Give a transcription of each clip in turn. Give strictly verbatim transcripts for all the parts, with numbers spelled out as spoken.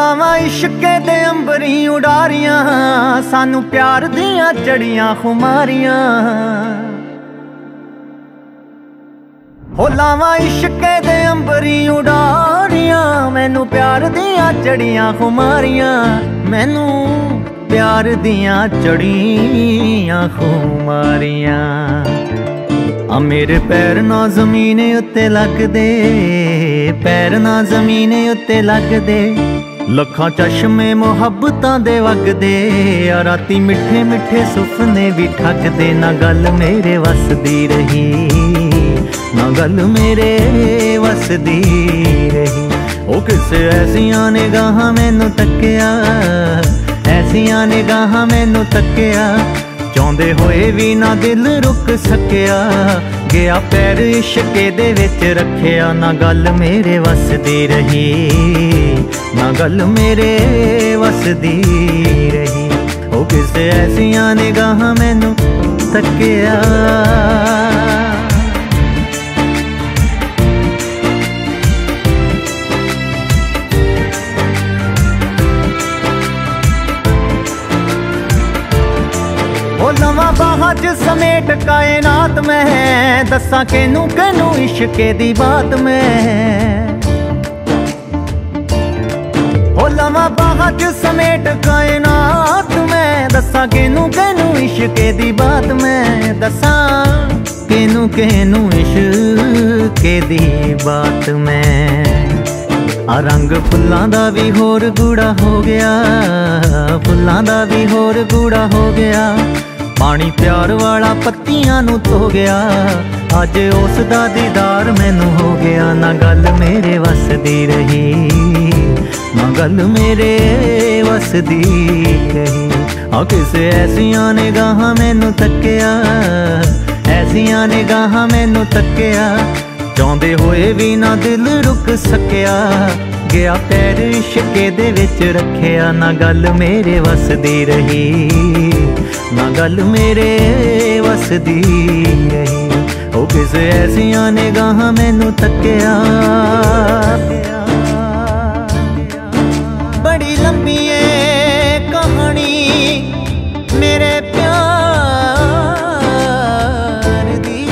ਲਾਵਾਂ ਇਸ਼ਕੇ ਦੇ ਅੰਬਰੀ ਉਡਾਰੀਆਂ, सानू प्यार दियां चढ़ियां खुमारियां। हो लावां इशके दे अंबरी उडारियां, मैनू प्यार दियां चढ़ियां खुमारियां, मैनू प्यार दियां चढ़ियां खुमारियां। आ मेरे पैर ना जमीन उत्ते लगदे, पैर ना जमीन उत्ते लगदे, लखां चश्मे मुहब्बतां दे वगदे, आ राती मिठे मिठे सुपने भी ठगदे। ना गल मेरे वस दी रही, ना गल मेरे वस दी रही। ओ किसे ऐसियां निगाहां मैनू तक्किया, ऐसियां निगाहां मैनू तक्किया, चाहुंदे होए भी ना दिल रुक सकिया। गया पैर इश्के दे विच रखिया, ना गल मेरे वस दी रही, ना गल मेरे वस दी रही। ओ किसे ऐसियां निगाहां मैनू तक्किया। लवां बाहां च समेट कायनात में, दसा केनू केनू इश्के दी बात में। हो लवां बाहां च समेट कायनात में, दसा केनू केनू इश्के दी बात में, दसा केनू केनू इश्के दी बात में। आ रंग फुल्लां दा भी होर गूड़ा हो गया, फुल्लां दा भी होर गूड़ा हो गया, पानी प्यार वाला पत्तियां नू धो गया। अज उस दा दीदार मैनू हो गया, ना गल मेरे वस दी रही, ना गल मेरे वस दी रही। आ किसे ऐसियां निगाहां मैनू तक्किया, ऐसियां निगाहां मैनू तक्किया, चाहुंदे होए भी ना दिल रुक सकिया। गया पैर इश्के दे विच रखिया, ना गल मेरे वस दी रही, ना गल मेरे वस दी रही। ओ किसे ऐसियां निगाहां मैनू तक्किया। बड़ी लंबी है कहानी मेरे प्यार दी,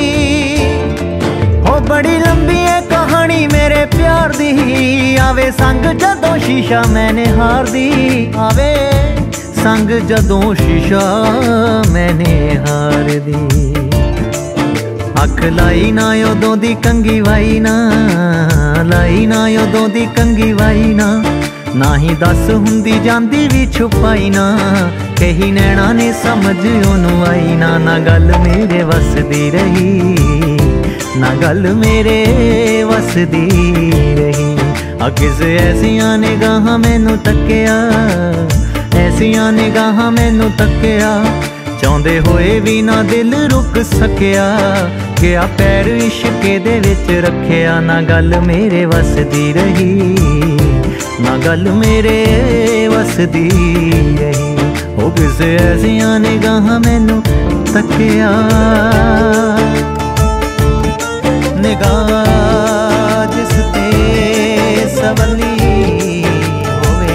हो बड़ी लंबी है कहानी मेरे प्यार दी। आवे संग जदों शीशा मैंने हार दी, आवे संग जदों शीशा मैंने हार दी। अख लाई ना उदों दी कंगी वाई ना, लाई ना उदों दी कंगी वाई ना, ना ही दस हुंदी जांदी भी छुपाई ना, कही नैना ने समझ ओनू आई ना। ना गल मेरे वस दी रही, ना गल मेरे वस दी रही। आ किसे ऐसियां निगाहां मैनू तक्किया, ऐसियां निगाहां मैनू तक्किया, चाहुंदे होए भी ना दिल रुक सकिया। गया पैर इश्के दे विच रखिया, ना गल मेरे वस दी रही, ना गल मेरे वस दी रही। ओ किसे ऐसियां निगाहां मैनू तक्किया। निगाह जिस ते सवली होवे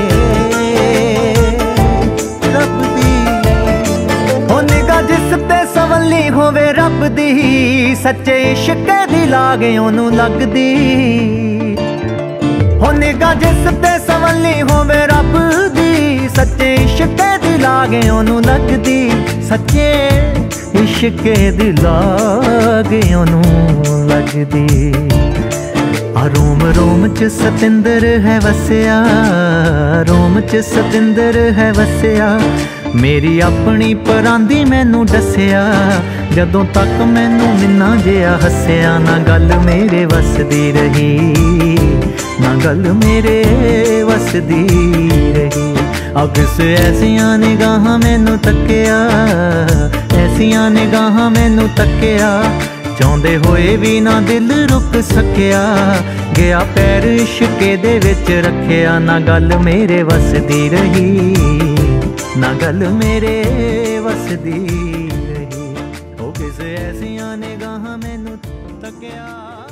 रब दी, हो निगाह जिस ते सवली होवे रब दी, सच्चे इश्के दी लागे ओनू लगदी। हो निगाह जिस ते सवली होवे रब दी, सच्चे इश्के दी लागे ओनू लगदी, सच्चे इश्के दी लागे ओनू लगदी। आ रोम रोम च सतिंदर है वसिया, रोम च सतिंदर है वसिया, मेरी अपनी परांदी मैनू दसिया, जदों तक मैनू मिन्ना जिहा हसिया। ना गल मेरे वस दी रही, ना गल मेरे वस दी रही। आ किसे ऐसियां निगाहां मैनू तक्किया, ऐसियां निगाहां मैनू तक्किया, चाहुंदे होए भी ना दिल रुक सकिया। गया पैर इश्के दे विच रखिया, ना गल मेरे वस दी रही, ना गल मेरे वस दी रही। ओ किसे ऐसियां निगाहां मैनू तक्किया।